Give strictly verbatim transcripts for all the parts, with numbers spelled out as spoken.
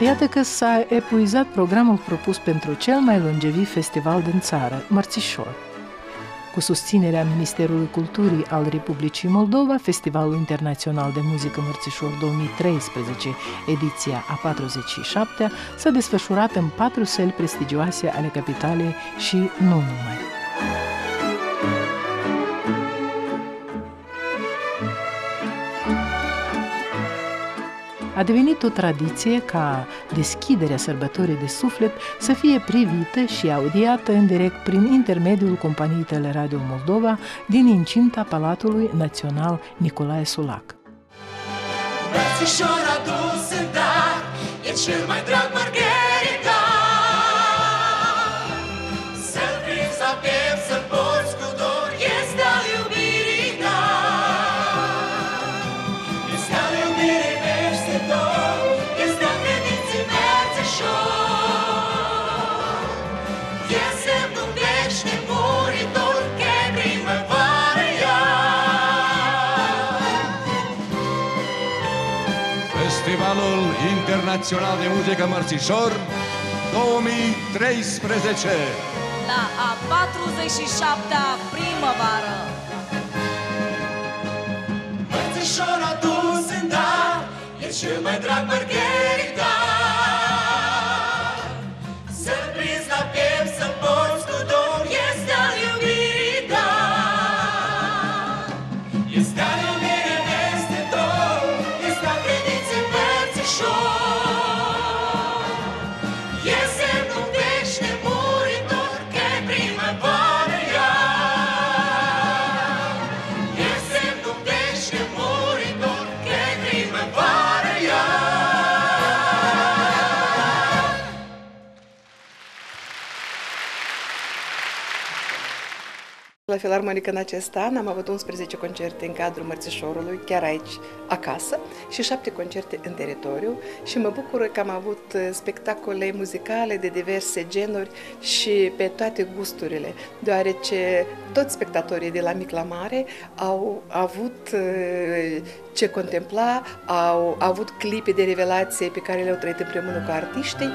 Iată că s-a epuizat programul propus pentru cel mai longeviv festival din țară, Mărțișor. Cu susținerea Ministerului Culturii al Republicii Moldova, Festivalul Internațional de Muzică Mărțișor două mii treisprezece, ediția a patruzeci și șaptea, s-a desfășurat în patru săli prestigioase ale capitalei și nu numai. A devenit o tradiție ca deschiderea sărbătorii de suflet să fie privită și audiată în direct prin intermediul companiei Teleradio Moldova din incinta Palatului Național Nicolae Sulac. Mărțișor adus în dar, e cel mai drag Margherita. Să-l prinzi la piept, să-l porți cu dor, este al iubirii ta. Este al iubirii peste tot, este al credinței mărțișor. E semnul veci nemuritor, che primăvară iar. Festivalul Internațional de Muzică Mărțișor două mii treisprezece, la a patruzeci și șaptea primăvară. Mărțișor adus în dar, e cel mai drag Margherita. Să-l prinzi la piept, să-l porți cu dor, este al iubirii ta. Este al iubirii peste tot, este al credinței mărțișor. E semnul veci nemuritor, che primăvară iar. E semnul veci nemuritor, che primăvară iar. La Filarmonică în acest an am avut unsprezece concerte în cadrul Mărțișorului, chiar aici, acasă, și șapte concerte în teritoriu și mă bucur că am avut spectacole muzicale de diverse genuri și pe toate gusturile, deoarece toți spectatorii de la mic la mare au avut ce contempla, au avut clipe de revelație pe care le-au trăit împreună cu artiștii.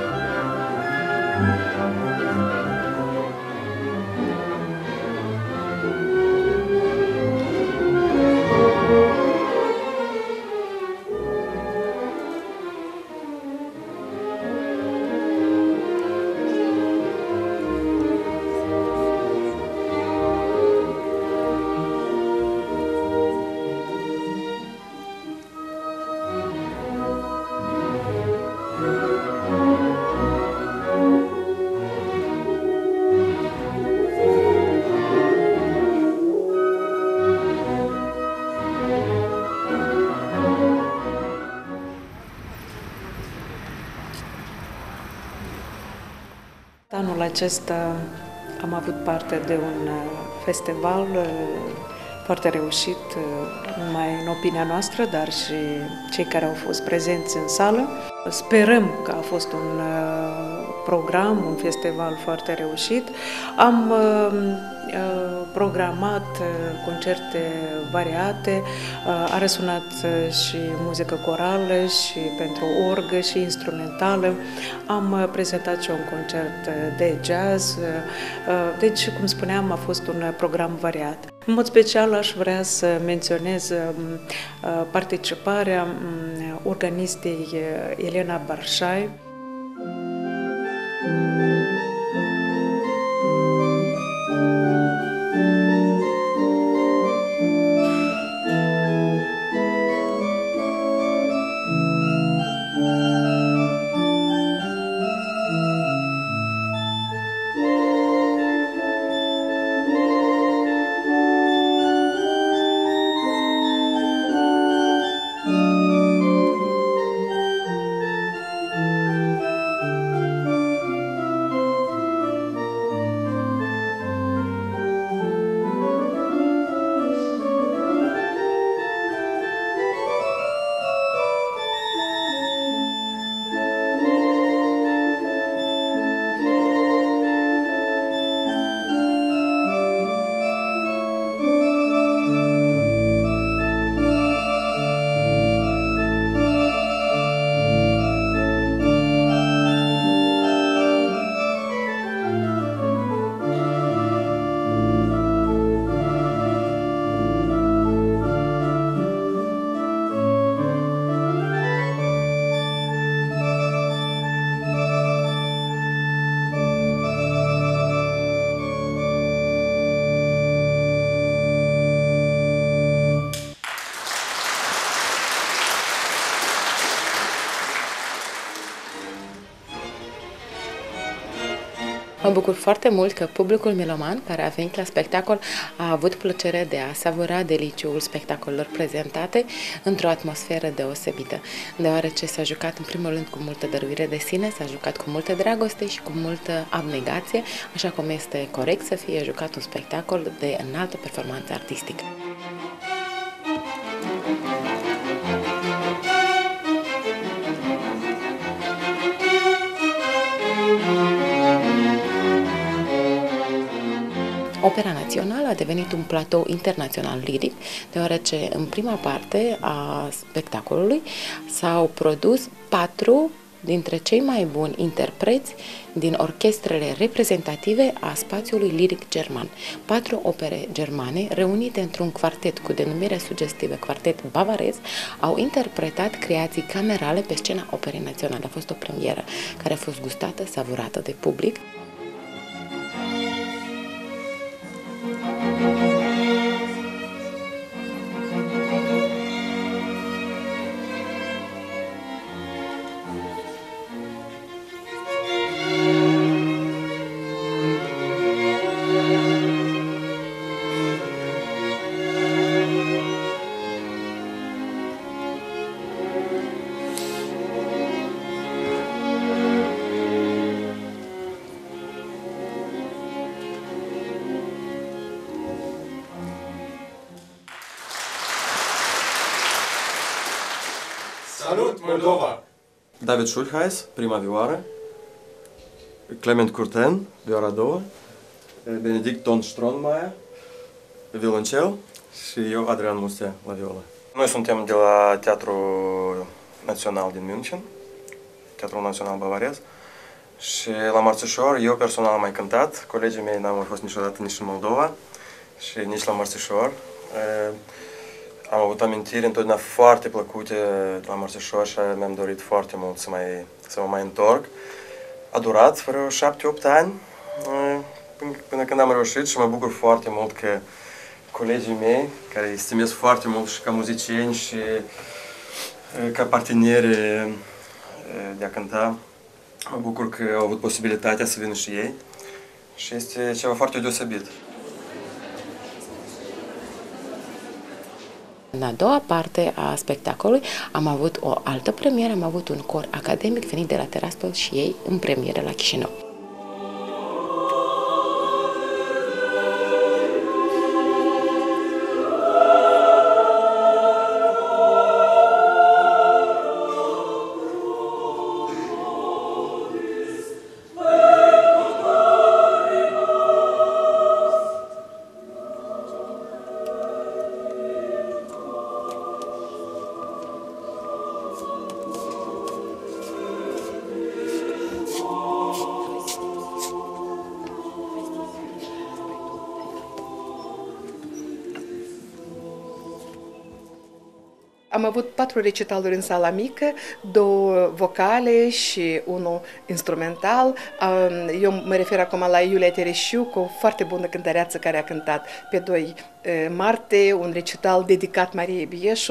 Anul acesta am avut parte de un festival foarte reușit, numai în opinia noastră, dar și cei care au fost prezenți în sală. Sperăm că a fost un program, un festival foarte reușit. Am programat concerte variate, a răsunat și muzică corală și pentru orgă și instrumentală. Am prezentat și un concert de jazz, deci, cum spuneam, a fost un program variat. În mod special aș vrea să menționez participarea organistei Elena Barșai. Mă bucur foarte mult că publicul meloman care a venit la spectacol a avut plăcerea de a savura deliciul spectacolelor prezentate într-o atmosferă deosebită, deoarece s-a jucat în primul rând cu multă dăruire de sine, s-a jucat cu multă dragoste și cu multă abnegație, așa cum este corect să fie jucat un spectacol de înaltă performanță artistică. Opera Națională a devenit un platou internațional liric, deoarece în prima parte a spectacolului s-au produs patru dintre cei mai buni interpreți din orchestrele reprezentative a spațiului liric german. Patru opere germane, reunite într-un quartet cu denumire sugestivă Quartet Bavarez, au interpretat creații camerale pe scena Operei Naționale. A fost o premieră care a fost gustată, savurată de public. Salut, Moldova! David Schulheis, prima vioară, Clement Curten, vioara a doua, Benedict Ton Stronmaier, violoncel și eu, Adrian Mustea, la violă. Noi suntem de la Teatrul Național din München, Teatrul Național Bavarez, și la Mărțișor eu personal am mai cântat, colegii mei n-am mai fost niciodată nici în Moldova și nici la Mărțișor. Am avut amintiri întotdeauna foarte plăcute la Mărțișor și mi-am dorit foarte mult să, mai, să mă mai întorc. A durat vreo șapte-opt ani până când am reușit și mă bucur foarte mult că colegii mei, care îi estimez foarte mult și ca muzicieni și ca parteneri de a cânta, mă bucur că au avut posibilitatea să vină și ei și este ceva foarte deosebit. În a doua parte a spectacolului am avut o altă premieră, am avut un cor academic venit de la Tiraspol și ei în premieră la Chișinău. Am avut patru recitaluri în sala mică, două vocale și unul instrumental. Eu mă refer acum la Iulia Tereșiu, cu o foarte bună cântăreață care a cântat pe doi martie, un recital dedicat Mariei Bieșu.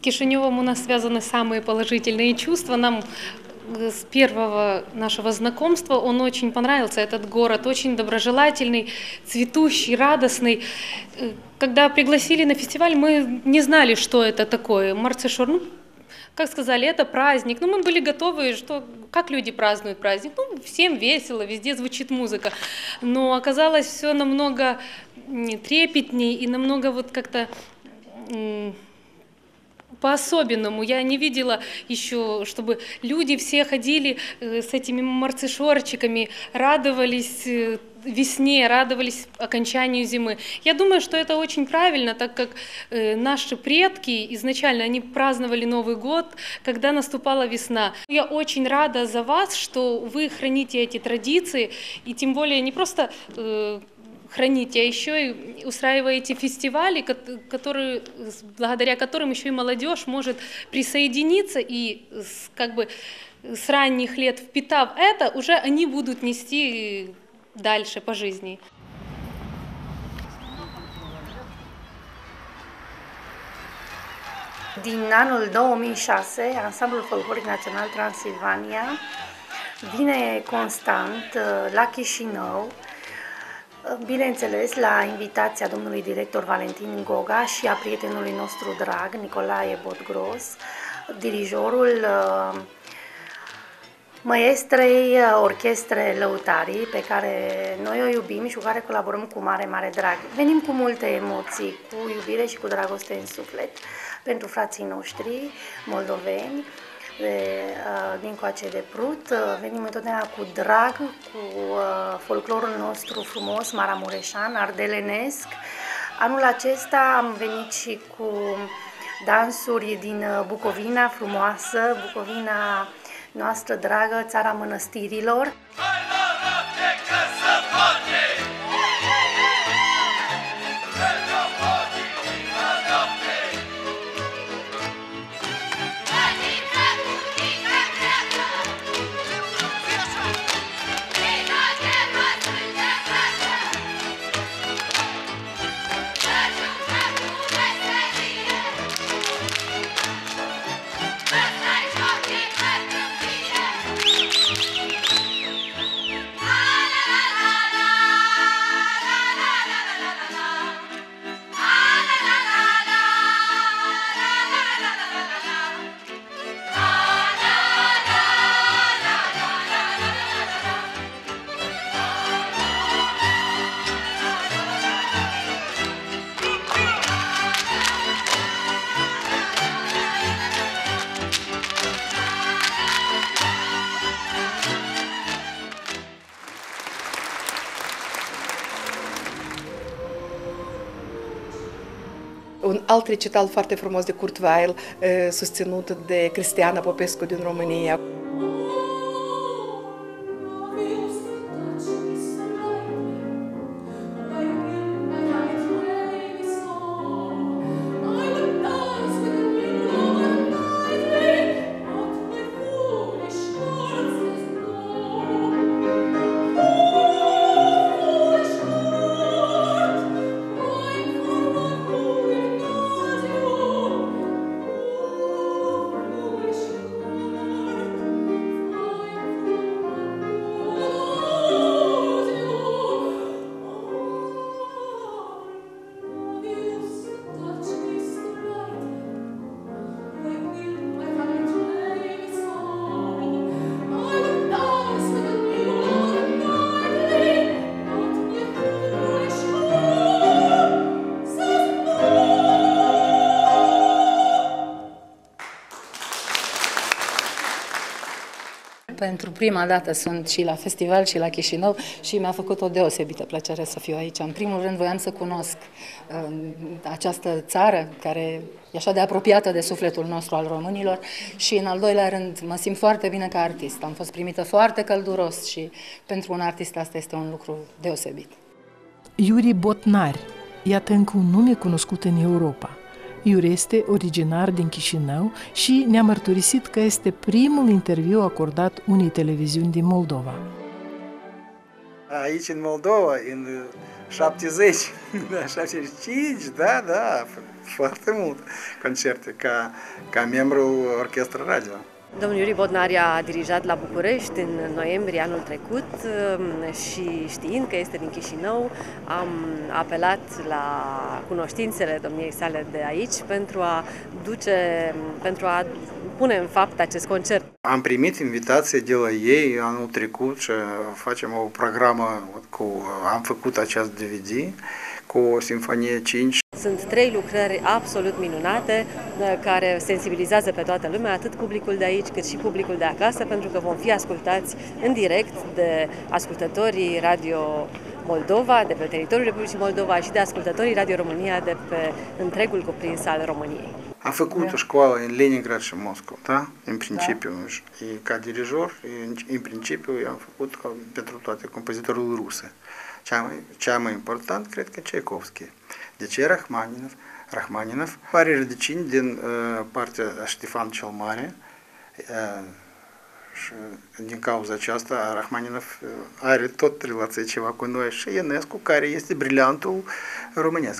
Кишиневом у нас связаны самые положительные чувства. Нам с первого нашего знакомства он очень понравился, этот город, очень доброжелательный, цветущий, радостный. Когда пригласили на фестиваль, мы не знали, что это такое. Марцишор, ну, как сказали, это праздник. Ну, мы были готовы, что, как люди празднуют праздник. Ну, всем весело, везде звучит музыка. Но оказалось все намного трепетней и намного вот как-то по-особенному. Я не видела еще, чтобы люди все ходили с этими марцишорчиками, радовались весне, радовались окончанию зимы. Я думаю, что это очень правильно, так как наши предки изначально они праздновали Новый год, когда наступала весна. Я очень рада за вас, что вы храните эти традиции, и тем более не просто храните, а еще и устраиваете фестивали, которые, благодаря которым еще и молодежь может присоединиться и как бы с ранних лет, впитав это, уже они будут нести дальше по жизни. Din anul două mii șase, Ansamblul Folcloric Național Transilvania vine constant la Chișinău, bineînțeles la invitația domnului director Valentin Goga și a prietenului nostru drag, Nicolae Botgros, dirijorul maestrei orchestre Lăutarii, pe care noi o iubim și cu care colaborăm cu mare, mare drag. Venim cu multe emoții, cu iubire și cu dragoste în suflet pentru frații noștri moldoveni, de, din coace de Prut. Venim întotdeauna cu drag, cu folclorul nostru frumos, maramureșan, ardelenesc. Anul acesta am venit și cu dansuri din Bucovina frumoasă, Bucovina noastră dragă, țara mănăstirilor. Un alt recital foarte frumos de Kurt Weill, susținut de Cristiana Popescu din România. Pentru prima dată sunt și la festival și la Chișinău și mi-a făcut o deosebită plăcere să fiu aici. În primul rând voiam să cunosc uh, această țară care e așa de apropiată de sufletul nostru al românilor și în al doilea rând mă simt foarte bine ca artist. Am fost primită foarte călduros și pentru un artist asta este un lucru deosebit. Iuri Botnar, iată încă un nume cunoscut în Europa. Iuri este originar din Chișinău și ne-a mărturisit că este primul interviu acordat unei televiziuni din Moldova. Aici în Moldova, în șaptezeci, șaptezeci și cinci, da, da, foarte mult concerte ca, ca membru orchestră radio. Domnul Iuri Bodnar a dirijat la București în noiembrie anul trecut și știind că este din Chișinău, am apelat la cunoștințele domniei sale de aici pentru a duce, pentru a pune în fapt acest concert. Am primit invitație de la ei anul trecut și facem o programă cu, am făcut acest D V D cu o Sinfonie cinci. Sunt trei lucrări absolut minunate care sensibilizează pe toată lumea, atât publicul de aici cât și publicul de acasă, pentru că vom fi ascultați în direct de ascultătorii Radio Moldova, de pe teritoriul Republicii Moldova și de ascultătorii Radio România de pe întregul cuprins al României. Am făcut o școală în Leningrad și Moscova, da? În principiu, da. Ca dirijor, în, în principiu, am făcut pentru toate compozitorul ruse. Cea mai, cea mai important, cred că Tchaikovsky. De ce Rachmaninov? Rachmaninov are rădăcini din uh, partea Ștefan cel Mare uh, și din cauza aceasta Rachmaninov are tot relație ceva cu noi și Ionescu, care este briliantul românesc.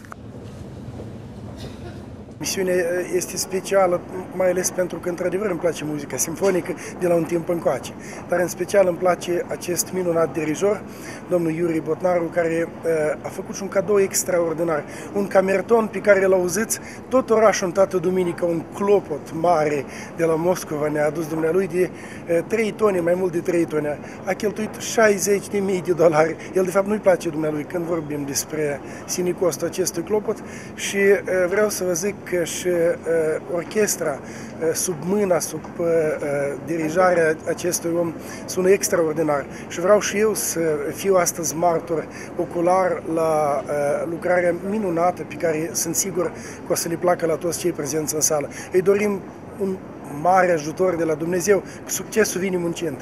Misiunea este specială, mai ales pentru că, într-adevăr, îmi place muzica simfonică de la un timp încoace. Dar, în special, îmi place acest minunat dirijor, domnul Iuri Bodnaru, care uh, a făcut și un cadou extraordinar. Un camerton pe care îl auziți tot orașul în toată duminica, un clopot mare de la Moscova ne-a adus dumnealui de uh, trei tone, mai mult de trei tone. A cheltuit șaizeci de mii de dolari. El, de fapt, nu-i place dumnealui când vorbim despre sinicostul acestui clopot și uh, vreau să vă zic că și uh, orchestra uh, sub mâna, sub uh, dirijarea acestui om sună extraordinar. Și vreau și eu să fiu astăzi martor ocular la uh, lucrarea minunată pe care sunt sigur că o să le placă la toți cei prezenți în sală. Îi dorim un mare ajutor de la Dumnezeu, cu succesul vine muncind.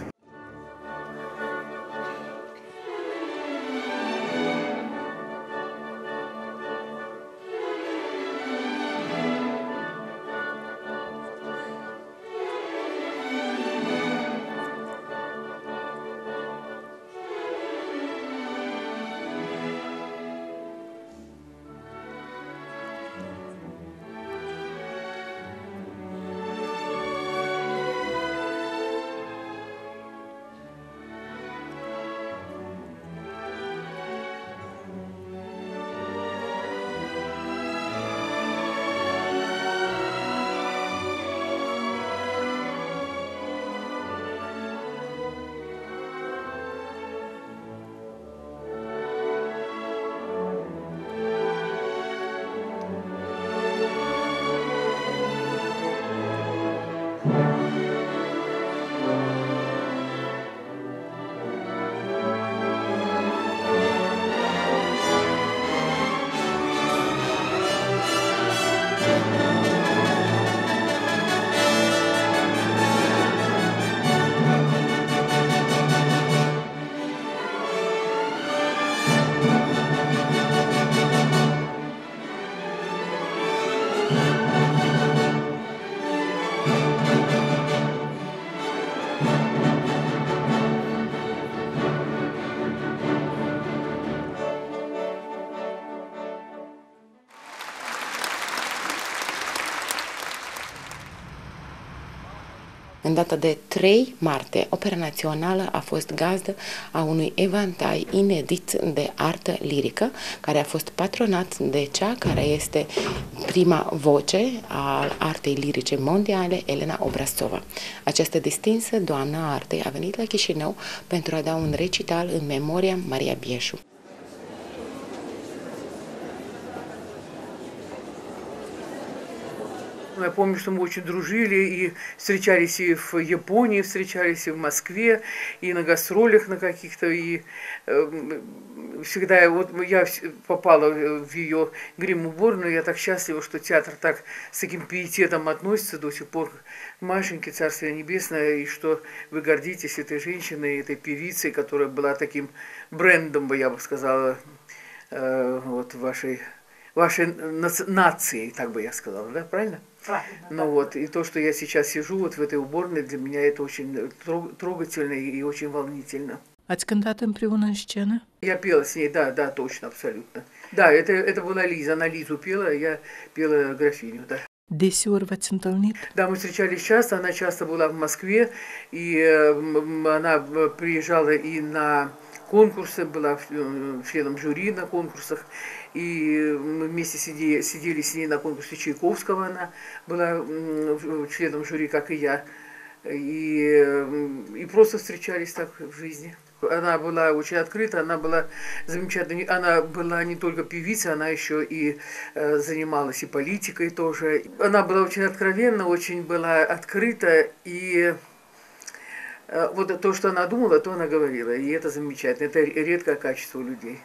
În data de trei martie, Opera Națională a fost gazdă a unui evantai inedit de artă lirică, care a fost patronat de cea care este prima voce a artei lirice mondiale, Elena Obraztsova. Această distinsă doamnă a artei a venit la Chișinău pentru a da un recital în memoria Maria Bieșu. Я помню, что мы очень дружили и встречались и в Японии, встречались и в Москве, и на гастролях на каких-то, и э, всегда, вот я попала в ее грим-уборную, я так счастлива, что театр так с таким пиететом относится до сих пор к Машеньке, Царствие Небесное, и что вы гордитесь этой женщиной, этой певицей, которая была таким брендом, я бы сказала, э, вот вашей, вашей нации, так бы я сказала, да, правильно? Ну вот, и то, что я сейчас сижу вот в этой уборной, для меня это очень трогательно и очень волнительно. Ați cântat împreună în scenă? Я пела с ней, да, да, точно, абсолютно. Да, это, это была Лиза, она Лизу пела, я пела графиню, да. Deseori v-ați întâlnит? Да, мы встречались часто, она часто была в Москве, и э, она приезжала и на конкурсы, была членом жюри на конкурсах, и мы вместе сидели, сидели с ней на конкурсе Чайковского, она была членом жюри, как и я, и, и просто встречались так в жизни. Она была очень открыта, она была замечательной, она была не только певицей, она еще и э, занималась и политикой тоже. Она была очень откровенна, очень была открыта, и э, вот то, что она думала, то она говорила, и это замечательно, это редкое качество у людей.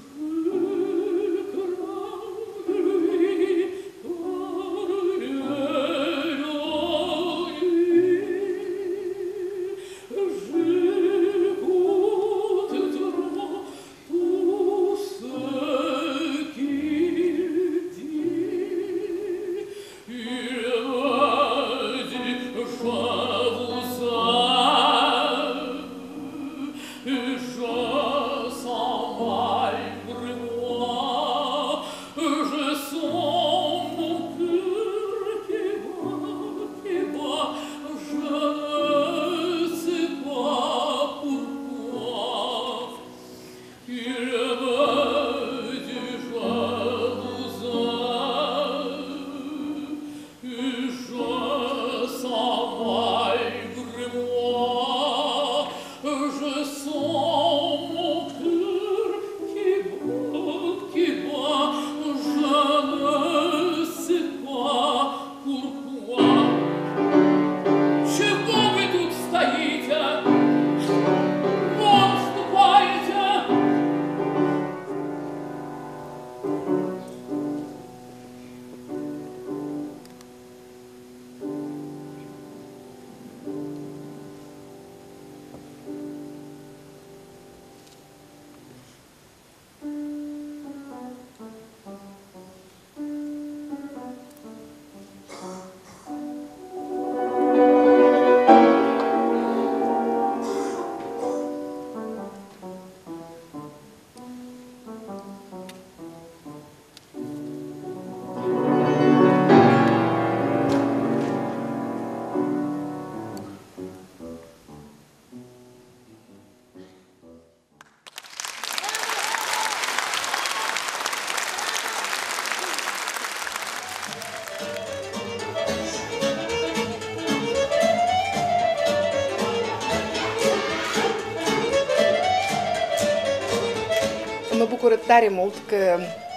Mă bucur tare mult că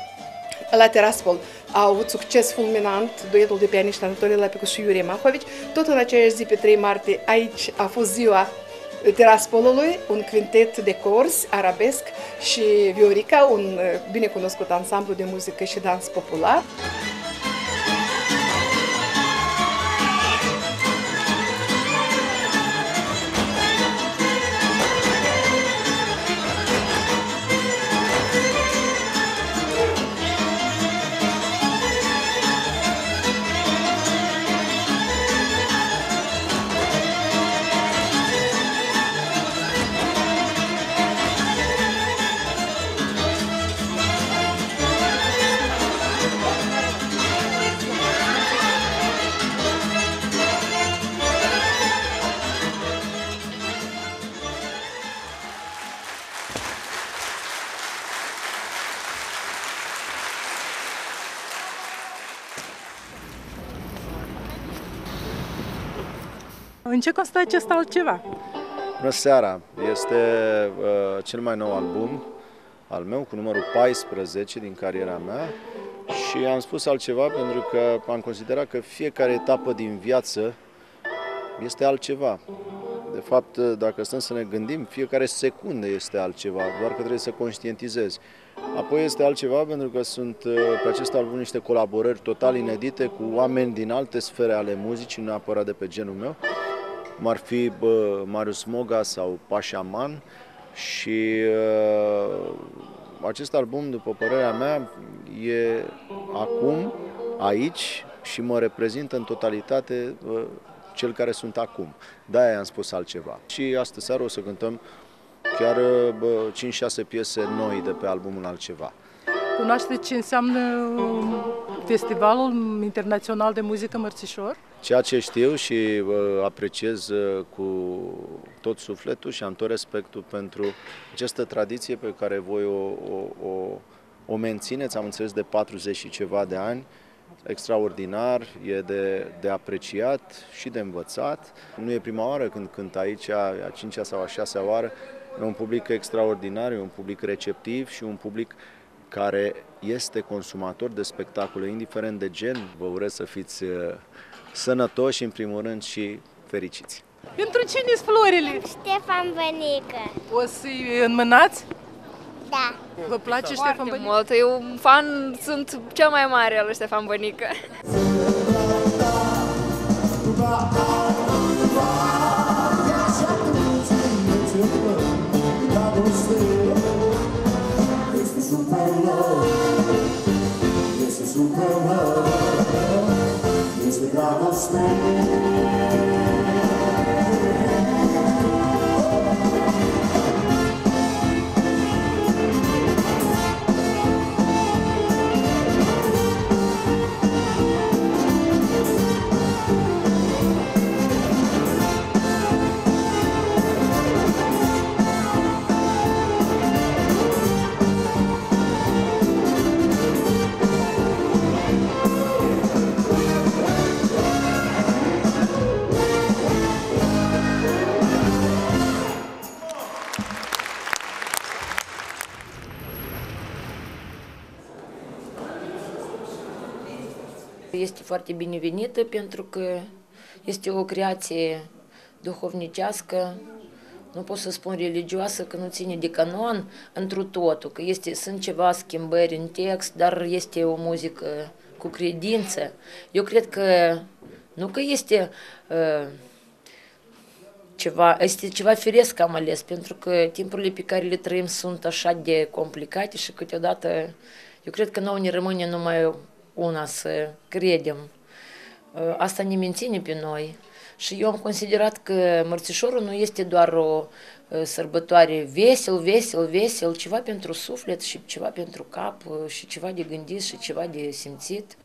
la Tiraspol a avut succes fulminant duetul de pianiști Anatolii Lapicu și Iurie Mahovici. Tot în aceeași zi, pe trei martie, aici a fost ziua Tiraspolului, un quintet de corzi, arabesc și Viorica, un binecunoscut ansamblu de muzică și dans popular. În ce constă acest altceva? Bună seara! Este uh, cel mai nou album al meu, cu numărul paisprezece din cariera mea, și am spus altceva pentru că am considerat că fiecare etapă din viață este altceva. De fapt, dacă stăm să ne gândim, fiecare secundă este altceva, doar că trebuie să conștientizezi. Apoi este altceva pentru că sunt pe acest album niște colaborări total inedite cu oameni din alte sfere ale muzicii, nu neapărat de pe genul meu, cum ar fi bă, Marius Moga sau Pasha Man, și uh, acest album, după părerea mea, e acum, aici, și mă reprezintă în totalitate uh, cel care sunt acum. De-aia am spus altceva. Și astă seară o să cântăm chiar cinci șase piese noi de pe albumul Altceva. Cunoașteți ce înseamnă Festivalul Internațional de Muzică Mărțișor? Ceea ce știu și uh, apreciez uh, cu tot sufletul și am tot respectul pentru această tradiție pe care voi o, o, o, o mențineți, am înțeles, de patruzeci și ceva de ani. Extraordinar, e de, de apreciat și de învățat. Nu e prima oară când cânt aici, a cincea sau a șasea oară. E un public extraordinar, e un public receptiv și un public care este consumator de spectacole, indiferent de gen. Vă urez să fiți sănătoși, în primul rând, și fericiți. Pentru cine sunt florile? Ștefan Bănică. O să-i înmânați? Da. Vă place Foarte Ștefan Bănică? mult. Eu un fan, sunt cel mai mare al lui Ștefan Bănică. Este foarte binevenită pentru că este o creație duhovnicească, nu pot să spun religioasă, că nu ține de canon întru totul, că este, sunt ceva schimbări în text, dar este o muzică cu credință. Eu cred că nu că este uh, ceva, este ceva firesc am ales, pentru că timpurile pe care le trăim sunt așa de complicate și câteodată eu cred că nouă ne rămâne numai una să credem. Asta ne menține pe noi. Și eu am considerat că Mărțișorul nu este doar o sărbătoare vesel, vesel, vesel, ceva pentru suflet și ceva pentru cap și ceva de gândit și ceva de simțit.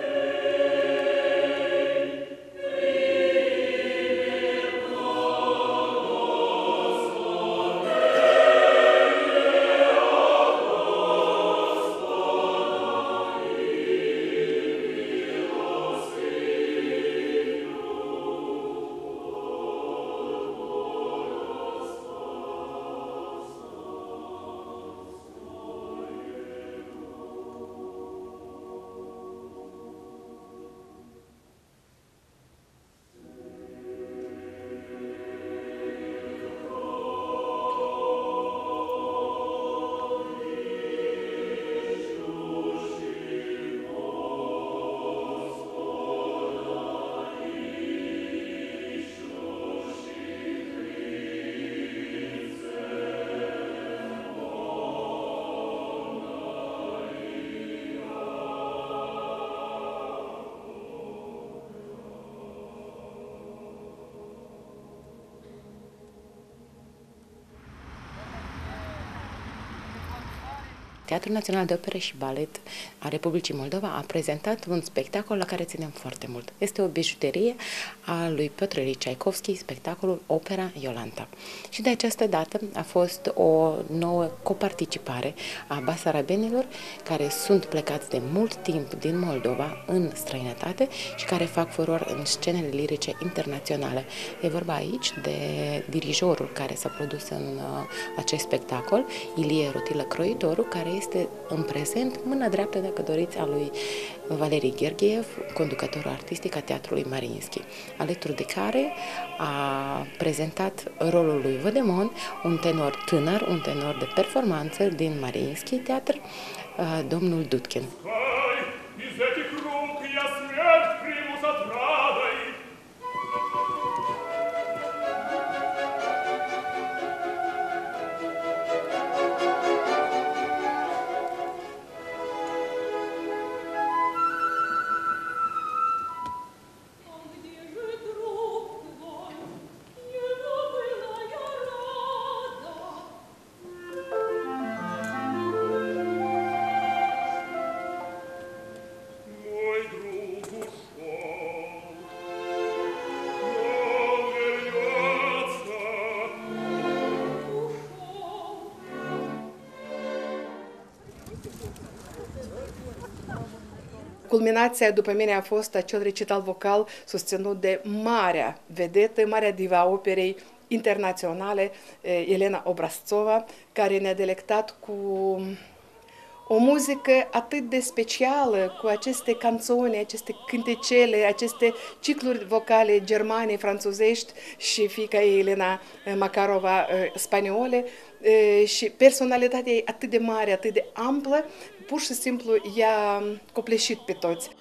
Teatrul Național de Operă și Balet a Republicii Moldova a prezentat un spectacol la care ținem foarte mult. Este o bijuterie a lui Piotr Ilie Ceaikovski, spectacolul Opera Iolanta. Și de această dată a fost o nouă coparticipare a basarabenilor care sunt plecați de mult timp din Moldova în străinătate și care fac furor în scenele lirice internaționale. E vorba aici de dirijorul care s-a produs în uh, acest spectacol, Ilie Rutilă Croitoru, care este în prezent mâna dreaptă, dacă doriți, a lui Valerii Gheorgheev, conducătorul artistic a Teatrului Mariinski, alături de care a prezentat rolul lui Vădemon, un tenor tânăr, un tenor de performanță din Mariinski Teatr, domnul Dudkin. culminația după mine a fost acel recital vocal susținut de marea vedetă, marea diva a operei internaționale, Elena Obraztsova, care ne-a delectat cu o muzică atât de specială, cu aceste canțone, aceste cântecele, aceste cicluri vocale germane, franțuzești și fiica ei, Elena Makarova, spaniole, și personalitatea ei atât de mare, atât de amplă, pur și simplu i-a copleșit pe toți.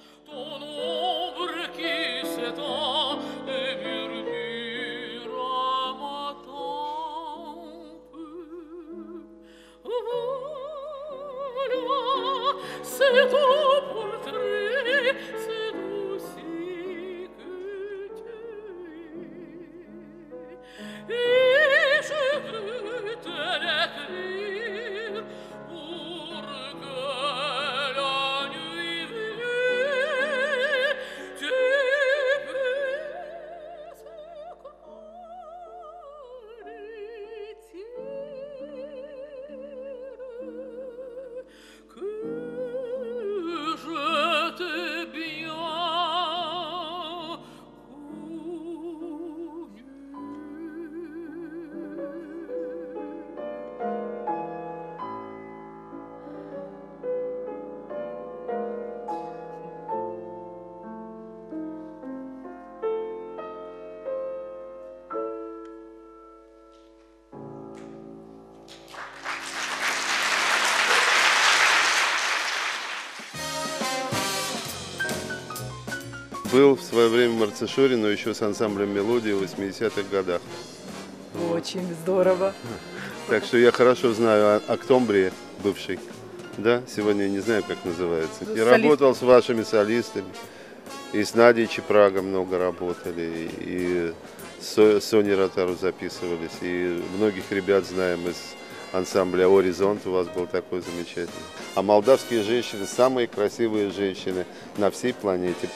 C'est ton portrait, c'est aussi que tu et je veux te l'écrire pour que la nuit venue tu puisses Был в свое время в Марцишоре, но еще с ансамблем «Мелодии» в восьмидесятых годах. Очень здорово. Так что я хорошо знаю Октомбрии, бывший. Да, сегодня я не знаю, как называется. И работал с вашими солистами. И с Надей Чепраго много работали. И с Соней Ротару записывались. И многих ребят знаем из ансамбля «Оризонт», у вас был такой замечательный. А молдавские женщины самые красивые женщины на всей планете.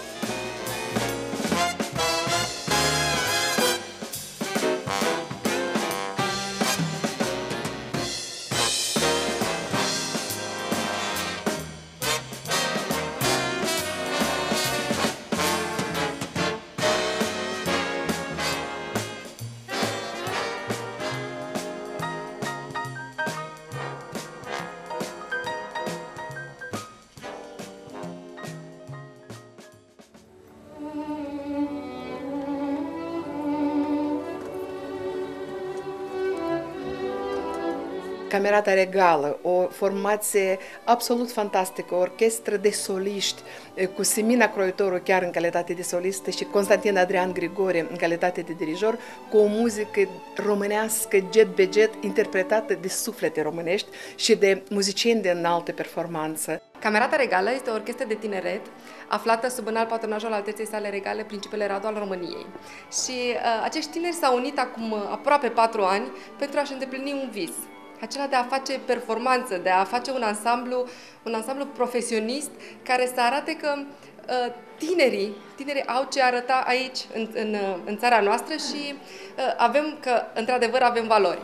Camerata Regală, o formație absolut fantastică, o orchestră de soliști, cu Simina Croitoru chiar în calitate de solistă și Constantin Adrian Grigore în calitate de dirijor, cu o muzică românească, jet be jet, interpretată de suflete românești și de muzicieni de înaltă performanță. Camerata Regală este o orchestră de tineret aflată sub înalt patronajul Alteței sale regale, Principele Radu al României. Și uh, acești tineri s-au unit acum aproape patru ani pentru a-și îndeplini un vis. Acela de a face performanță, de a face un ansamblu, un ansamblu profesionist care să arate că uh, tinerii, tinerii au ce arăta aici, în, în, în țara noastră și uh, avem că, într-adevăr, avem valori.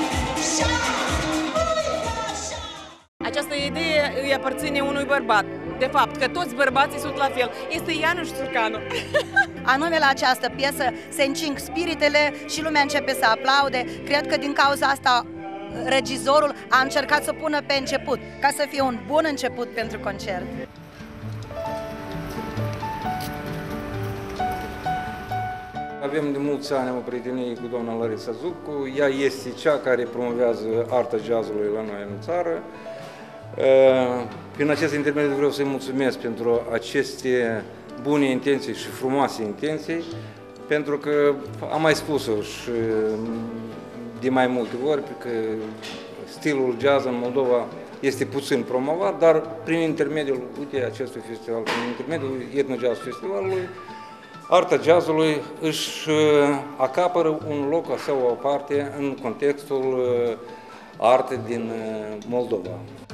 Această idee îi aparține unui bărbat. de fapt, că toți bărbații sunt la fel. Este Ianuș Țurcanu. Anume la această piesă se încing spiritele și lumea începe să aplaude. Cred că din cauza asta regizorul a încercat să pună pe început, ca să fie un bun început pentru concert. Avem de mulți ani o prietenie cu doamna Larisa Zucu. Ea este cea care promovează arta jazzului la noi în țară. Prin acest intermediu vreau să-i mulțumesc pentru aceste bune intenții și frumoase intenții, pentru că am mai spus-o și de mai multe ori că stilul jazz în Moldova este puțin promovat, dar prin intermediul, uite, acestui festival, prin intermediul Etno Jazz Festivalului, arta jazzului își acapără un loc sau o parte în contextul artei din Moldova.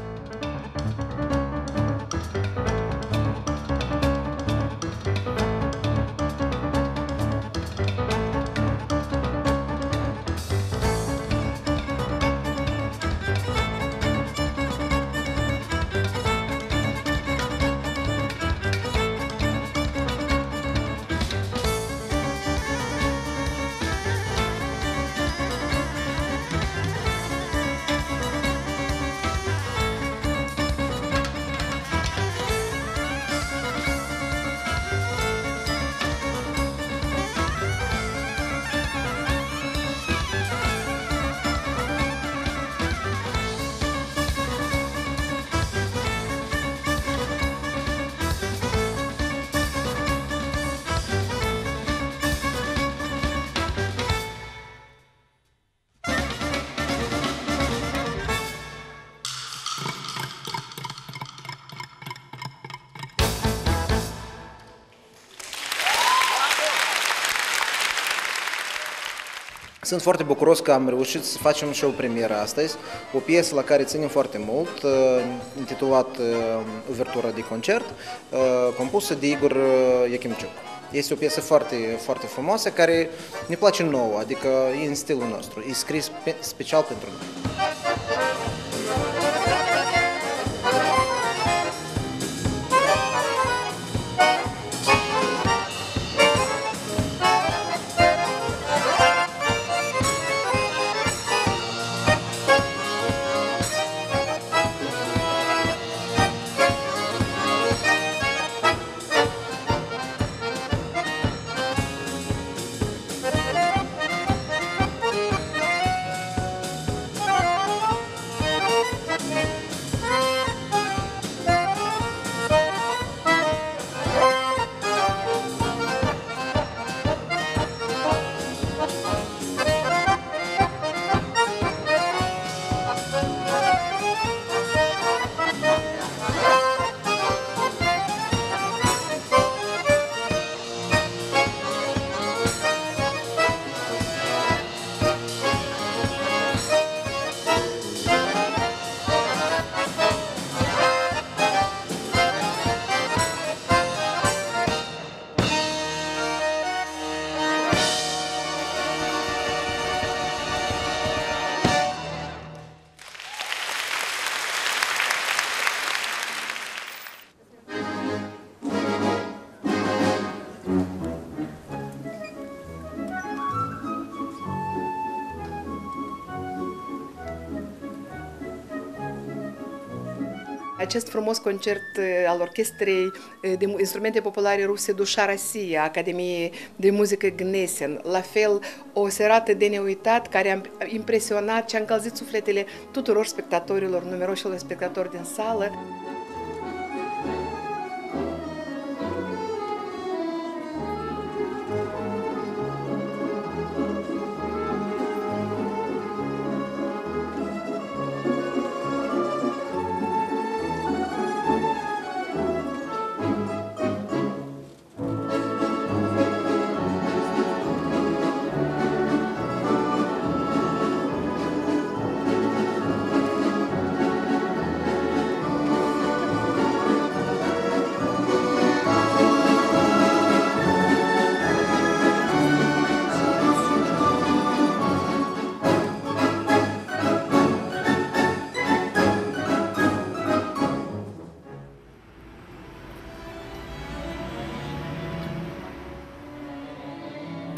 Sunt foarte bucuros că am reușit să facem și o premieră astăzi, o piesă la care ținem foarte mult, intitulat Uvertura de concert, compusă de Igor Iachimciuc. Este o piesă foarte, foarte frumoasă care ne place nouă, adică e în stilul nostru, e scris special pentru noi. Acest frumos concert al orchestrei de instrumente populare ruse Dușa Rosia, Academiei de Muzică Gnesen, la fel o serată de neuitat care a impresionat și a încălzit sufletele tuturor spectatorilor, numeroșilor spectatori din sală.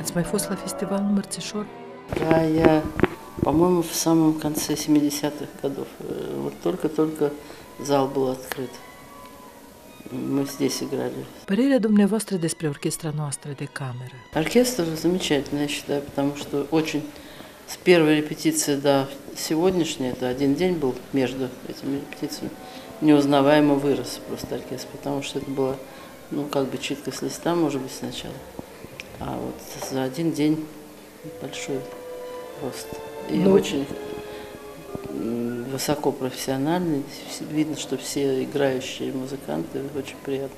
Ați mai fost la festivalul Mărțișor? Да, я, по-моему, в самом конце семидесятых годов. Вот только-только зал был открыт. Мы здесь играли. Părerea dumneavoastră despre orchestra noastră de cameră? Оркестр замечательный, я считаю, потому что очень с первой репетиции до сегодняшней, это один день был между этими репетициями, неузнаваемо вырос просто оркестр, потому что это было, ну, как бы читка с листа, может быть, сначала. А вот за один день большой рост. И ну, очень высокопрофессиональный. Видно, что все играющие музыканты очень приятно.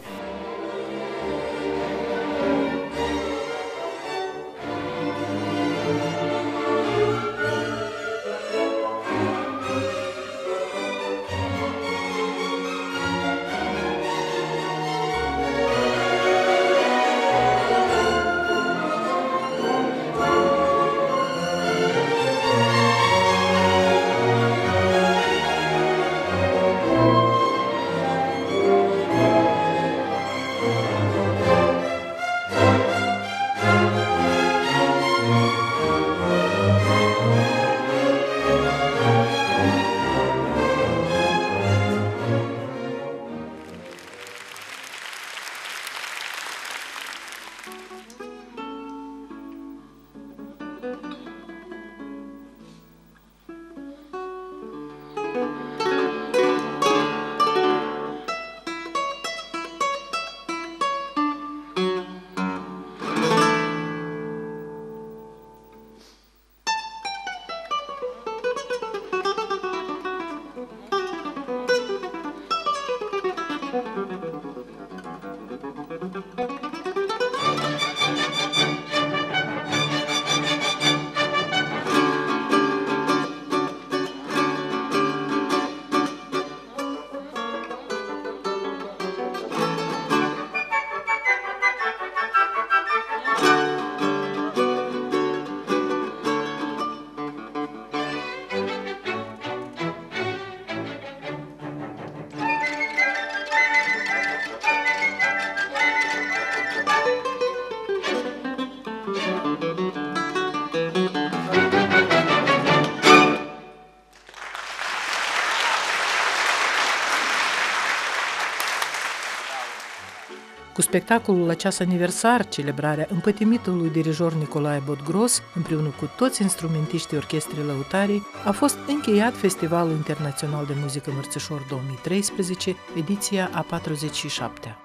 Cu spectacolul la ceas aniversar, celebrarea împătimitului dirijor Nicolae Bodgros, împreună cu toți instrumentiștii orchestrei Lăutarii, a fost încheiat Festivalul Internațional de Muzică Mărțișor două mii treisprezece, ediția a patruzeci și șaptea.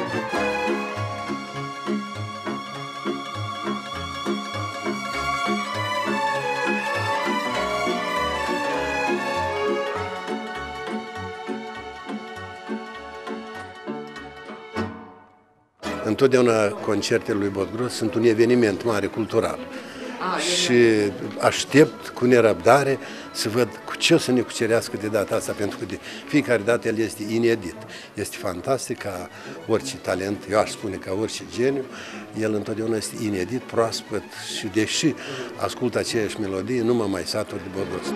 Întotdeauna concertele lui Bodgros sunt un eveniment mare cultural și aștept cu nerăbdare să văd cu ce o să ne cucerească de data asta, pentru că de fiecare dată el este inedit. Este fantastic ca orice talent, eu aș spune ca orice geniu, el întotdeauna este inedit, proaspăt și deși ascult aceeași melodie, nu mă mai satur de Bodgros.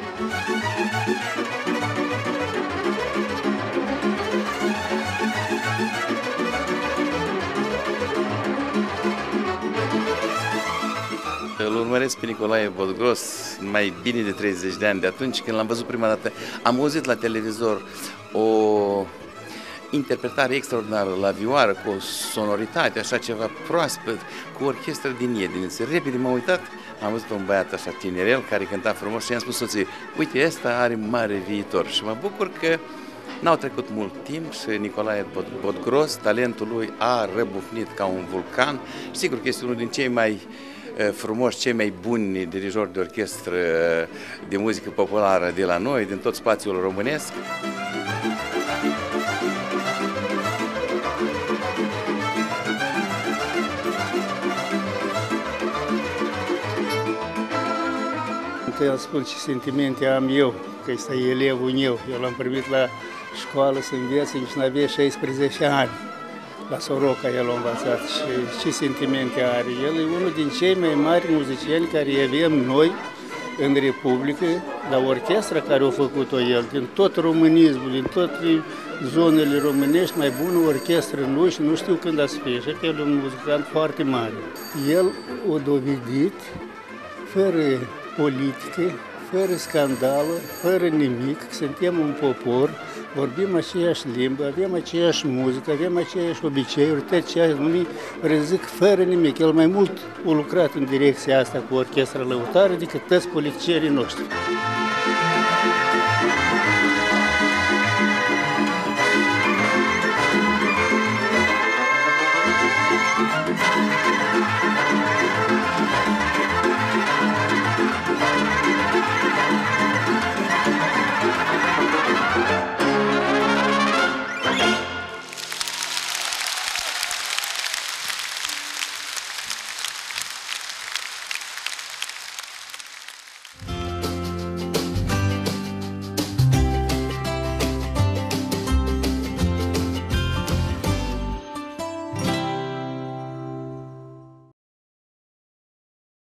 Îl urmăresc pe Nicolae Bodgros mai bine de treizeci de ani, de atunci când l-am văzut prima dată. Am auzit la televizor o interpretare extraordinară la vioară, cu o sonoritate, așa ceva proaspăt, cu orchestră din Iediniță. Repede m-am uitat, am văzut un băiat așa tinerel care cânta frumos și i-am spus soției, uite, ăsta are mare viitor. Și mă bucur că n-au trecut mult timp și Nicolae Bodgros, talentul lui a răbufnit ca un vulcan. Și sigur că este unul din cei mai frumoși, cei mai buni dirijori de orchestră de muzică populară de la noi, din tot spațiul românesc. Că el spun ce sentimente am eu, că este elevul meu. Eu l-am primit la școală să învețe, nici n-avea șaisprezece ani. La Soroca el a învățat și ce sentimente are. El e unul din cei mai mari muzicieni care avem noi în Republică, dar orchestra care a făcut-o el, din tot românismul, din toate zonele românești, mai bună orchestră în lui și nu știu când a să fie, așa că el e un muzicant foarte mare. El a dovedit, fără politică, fără scandală, fără nimic, că suntem un popor, vorbim aceeași limbă, avem aceeași muzică, avem aceeași obiceiuri, tot ceea ce numim, rezic, fără nimic. El mai mult a lucrat în direcția asta cu orchestra lăutară decât toți politicienii noștri.